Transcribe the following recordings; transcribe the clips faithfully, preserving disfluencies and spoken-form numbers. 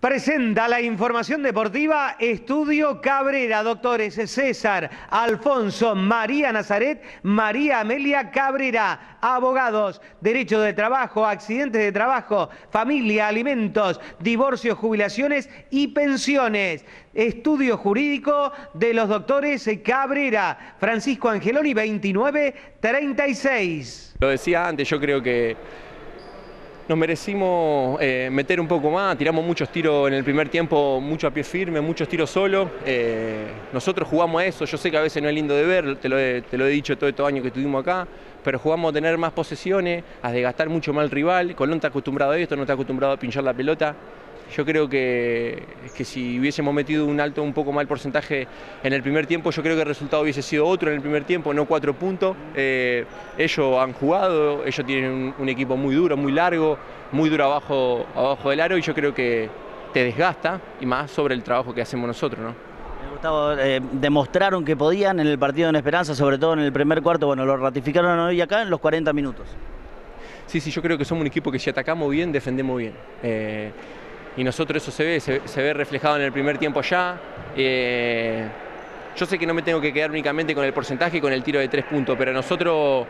Presenta la información deportiva Estudio Cabrera. Doctores César, Alfonso, María Nazaret, María Amelia Cabrera. Abogados, derecho de trabajo, accidentes de trabajo, familia, alimentos, divorcios, jubilaciones y pensiones. Estudio jurídico de los doctores Cabrera. Francisco Angeloni, veintinueve treinta y seis. Lo decía antes, yo creo que nos merecimos eh, meter un poco más, tiramos muchos tiros en el primer tiempo, mucho a pie firme, muchos tiros solos. Eh, nosotros jugamos a eso, yo sé que a veces no es lindo de ver, te lo he, te lo he dicho todo estos años que estuvimos acá, pero jugamos a tener más posesiones, a desgastar mucho más al rival. Colón está acostumbrado a esto, no está acostumbrado a pinchar la pelota. Yo creo que, que si hubiésemos metido un alto, un poco más el porcentaje en el primer tiempo, yo creo que el resultado hubiese sido otro en el primer tiempo, no cuatro puntos. Eh, ellos han jugado, ellos tienen un, un equipo muy duro, muy largo, muy duro abajo, abajo del aro, y yo creo que te desgasta, y más sobre el trabajo que hacemos nosotros, ¿no? Gustavo, eh, demostraron que podían en el partido en Esperanza, sobre todo en el primer cuarto, bueno, lo ratificaron hoy acá en los cuarenta minutos. Sí, sí, yo creo que somos un equipo que si atacamos bien, defendemos bien. Eh, Y nosotros eso se ve, se, se ve reflejado en el primer tiempo allá. Eh, yo sé que no me tengo que quedar únicamente con el porcentaje y con el tiro de tres puntos, pero nosotros,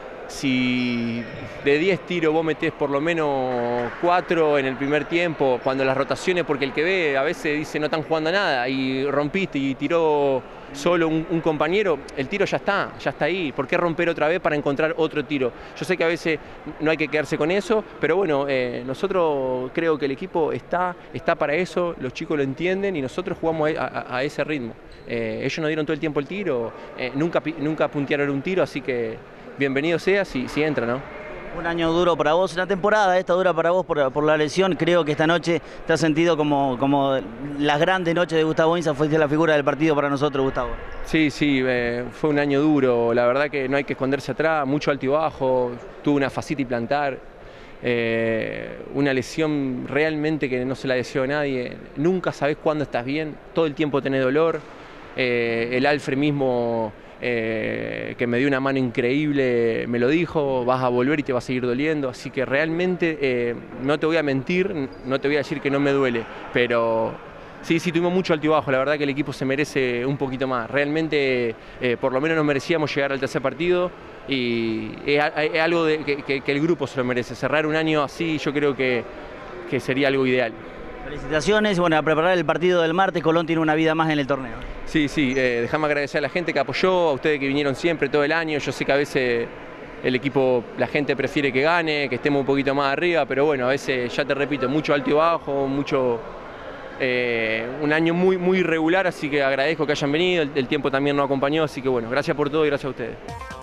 si de diez tiros vos metés por lo menos cuatro en el primer tiempo, cuando las rotaciones, porque el que ve a veces dice no están jugando a nada, y rompiste y tiró solo un, un compañero, el tiro ya está, ya está ahí. ¿Por qué romper otra vez para encontrar otro tiro? Yo sé que a veces no hay que quedarse con eso, pero bueno, eh, nosotros creo que el equipo está, está para eso, los chicos lo entienden y nosotros jugamos a, a, a ese ritmo. Eh, ellos nos dieron todo el tiempo el tiro, eh, nunca, nunca puntearon un tiro, así que bienvenido sea si, si entra, ¿no? Un año duro para vos, una temporada esta dura para vos por, por la lesión. Creo que esta noche te has sentido como, como las grandes noches de Gustavo Inza. Fuiste la figura del partido para nosotros, Gustavo. Sí, sí, eh, fue un año duro. La verdad que no hay que esconderse atrás, mucho alto y bajo. Tuve una fascitis plantar, eh, una lesión realmente que no se la deseo a nadie. Nunca sabés cuándo estás bien, todo el tiempo tenés dolor. Eh, el Alfred mismo, Eh, que me dio una mano increíble, me lo dijo, vas a volver y te va a seguir doliendo, así que realmente eh, no te voy a mentir, no te voy a decir que no me duele, pero sí, sí, tuvimos mucho altibajo, la verdad que el equipo se merece un poquito más, realmente eh, por lo menos nos merecíamos llegar al tercer partido y es, es algo de, que, que, que el grupo se lo merece, cerrar un año así yo creo que, que sería algo ideal. Felicitaciones, bueno, a preparar el partido del martes. Colón tiene una vida más en el torneo. Sí, sí, eh, déjame agradecer a la gente que apoyó, a ustedes que vinieron siempre todo el año. Yo sé que a veces el equipo, la gente prefiere que gane, que estemos un poquito más arriba, pero bueno, a veces, ya te repito, mucho alto y bajo, mucho, eh, un año muy, muy irregular, así que agradezco que hayan venido, el, el tiempo también nos acompañó, así que bueno, gracias por todo y gracias a ustedes.